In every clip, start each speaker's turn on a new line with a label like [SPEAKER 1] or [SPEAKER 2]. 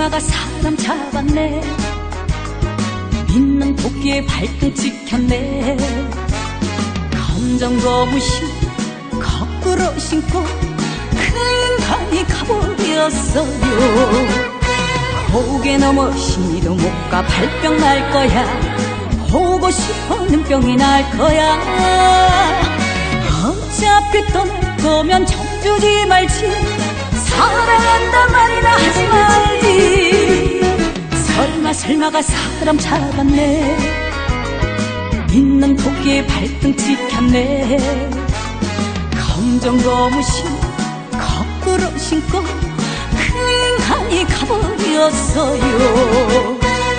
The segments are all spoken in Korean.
[SPEAKER 1] 설마가 사람 잡았네. 믿는 도끼에 발등 찍혔네. 감정 고무신 거꾸로 신고 그 인간이 가버렸어요. 고개 넘어 신이도 못 가 발병 날 거야. 보고 싶어는 병이 날 거야. 어차피 떠날 거면 정주지 말지. 사랑한단 말이나 하지 말지. 설마가 사람 잡았네. 믿는 도끼에 발등 찍혔네. 검정 고무신 거꾸로 신고 그 인간이 가버렸어요.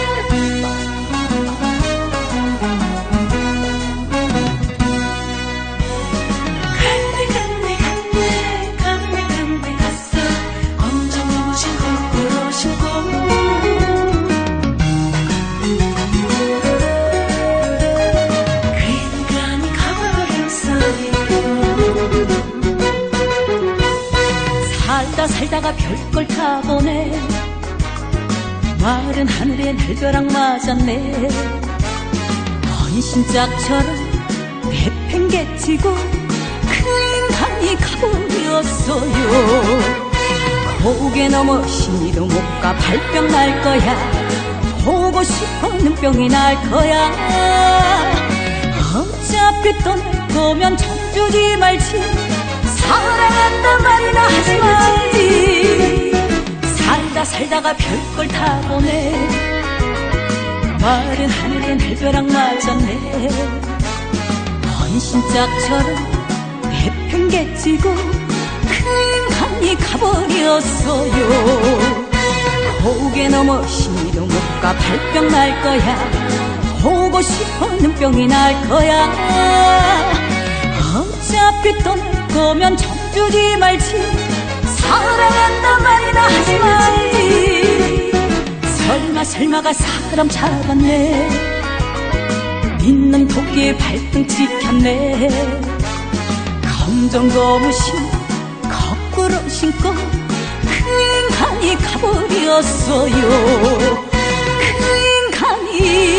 [SPEAKER 1] 살다가 별걸 다 보네. 마른 하늘에 날벼락 맞았네. 헌신짝처럼 내팽개치고 그 인간이 가버렸어요. 고개 넘어 신이도 못 가 발병 날 거야. 보고 싶어는 병이 날 거야. 어차피 떠날 거면 정주지 말지. 사랑한단 말이나 하지 말지. 살다가 별걸 다 보네. 마른 하늘에 날벼락 맞았네. 헌신짝처럼 내팽개치고 그 인간이 가버렸어요. 고개 넘어 신이도 못 가 발병 날 거야. 보고 싶어는 병이 날 거야. 어차피 떠날 거면 정주지 말지. 사랑한단 말이나 하지 말지. 설마가 사람 잡았네. 믿는 도끼에 발등 찍혔네. 검정 고무신 거꾸로 신고 그 인간이 가버렸어요. 그 인간이